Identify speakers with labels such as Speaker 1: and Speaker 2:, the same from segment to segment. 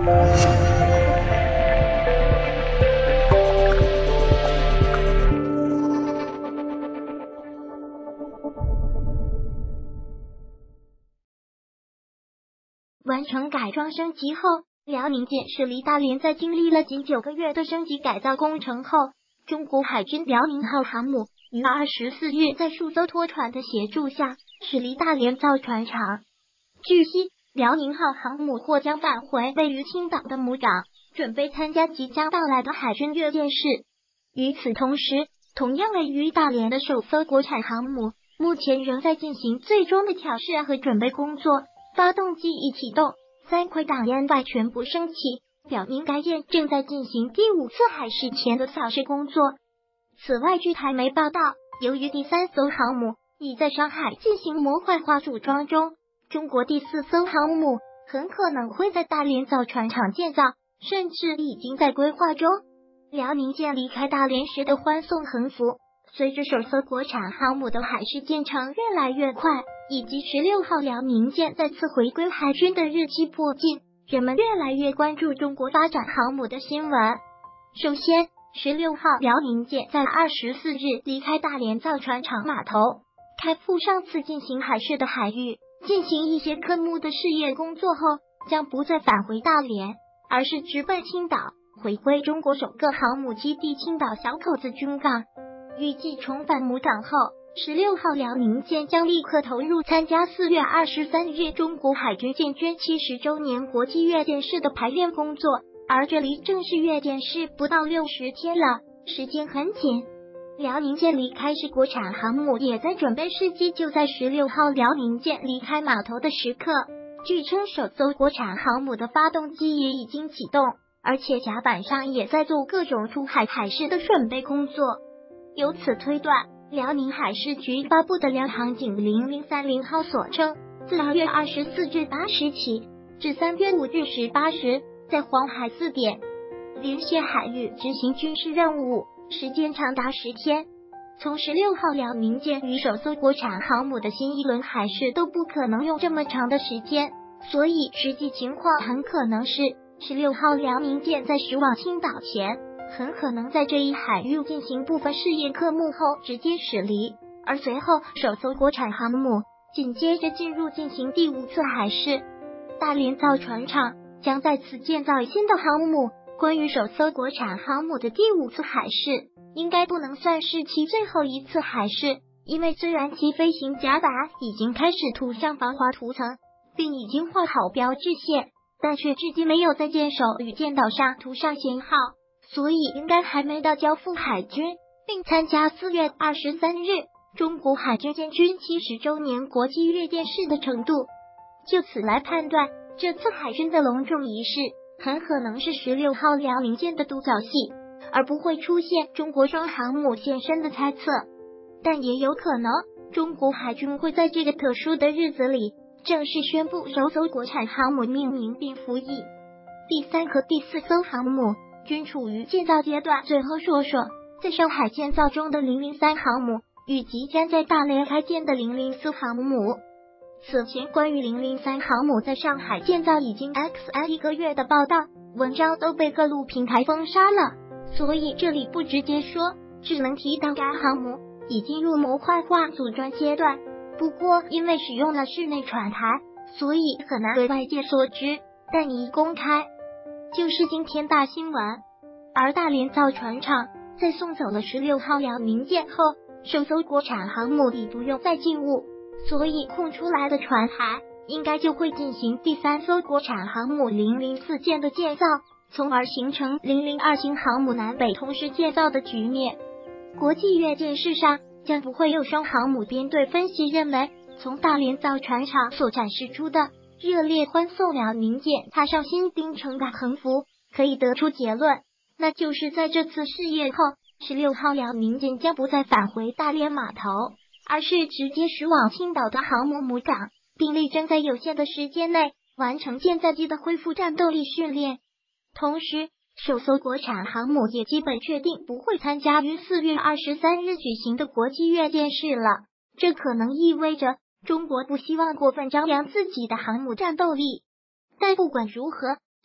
Speaker 1: 完成改装升级后，辽宁舰驶离大连在经历了仅9个月的升级改造工程后，中国海军辽宁号航母于24日在数艘拖船的协助下驶离大连造船厂。据悉，辽宁号航母或将返回位于青岛的母港，准备参加即将到来的海军阅舰式。与此同时，同样位于大连的首艘国产航母目前仍在进行最终的调试和准备工作，发动机已启动，3块挡烟外全部升起，表明该舰正在进行第5次海试前的扫射工作。此外，据台媒报道，由于第3艘航母已在上海进行模块化组装中，中国第4艘航母很可能会在大连造船厂建造，甚至已经在规划中。辽宁舰离开大连时的欢送横幅，随着首艘国产航母的海试建成越来越快，以及16号辽宁舰再次回归海军的日期迫近，人们越来越关注中国发展航母的新闻。首先，16号辽宁舰在24日离开大连造船厂码头，开赴上次进行海试的海域，进行一些科目的试验工作后，将不再返回大连，而是直奔青岛，回归中国首个航母基地青岛小口子军港。预计重返母港后，16号辽宁舰将立刻投入参加4月23日中国海军建军70周年国际阅舰式的排练工作，而这离正式阅舰式不到60天了，时间很紧。辽宁舰离开时，国产航母也在准备时机。就在16号辽宁舰离开码头的时刻，据称首艘国产航母的发动机也已经启动，而且甲板上也在做各种出海海试的准备工作。由此推断，辽宁海事局发布的辽航警0030号所称，自2月24日8时起至3月5日18时，在黄海4点连线海域执行军事任务，时间长达10天。从16号辽宁舰与首艘国产航母的新一轮海试都不可能用这么长的时间，所以实际情况很可能是16号辽宁舰在驶往青岛前，很可能在这一海域进行部分试验科目后直接驶离，而随后首艘国产航母紧接着进入进行第5次海试。大连造船厂将再次建造新的航母。关于首艘国产航母的第5次海试，应该不能算是其最后一次海试，因为虽然其飞行甲板已经开始涂上防滑涂层，并已经画好标志线，但却至今没有在舰首与舰岛上涂上舷号，所以应该还没到交付海军并参加4月23日中国海军建军70周年国际阅舰式的程度。就此来判断，这次海军的隆重仪式很可能是16号辽宁舰的独角戏，而不会出现中国双航母现身的猜测。但也有可能，中国海军会在这个特殊的日子里正式宣布首艘国产航母命名并服役。第3和第4艘航母均处于建造阶段。最后说说在上海建造中的003航母与即将在大连开建的004航母。此前关于003航母在上海建造已经 1个月的报道文章都被各路平台封杀了，所以这里不直接说，只能提到该航母已经入模块化组装阶段。不过因为使用了室内船台，所以很难为外界所知，但已公开，就是今天大新闻。而大连造船厂在送走了16号辽宁舰后，首艘国产航母已不用再进坞，所以空出来的船台应该就会进行第3艘国产航母004舰的建造，从而形成002型航母南北同时建造的局面。国际阅舰式上将不会有双航母编队。分析认为，从大连造船厂所展示出的热烈欢送辽宁舰踏上新征程的横幅，可以得出结论，那就是在这次试验后，16号辽宁舰将不再返回大连码头，而是直接驶往青岛的航母母港，并力争在有限的时间内完成舰载机的恢复战斗力训练。同时，首艘国产航母也基本确定不会参加于4月23日举行的国际阅舰式了。这可能意味着中国不希望过分张扬自己的航母战斗力。但不管如何，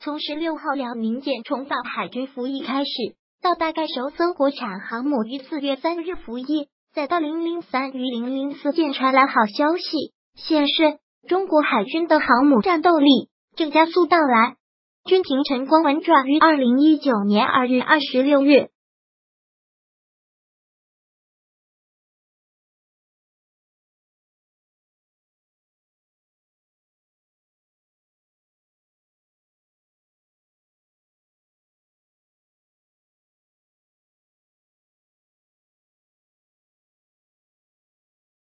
Speaker 1: 从16号辽宁舰重返海军服役开始，到大概首艘国产航母于4月3日服役，再到003与004舰传来好消息，显示中国海军的航母战斗力正加速到来。军情晨光文转于2019年2月26日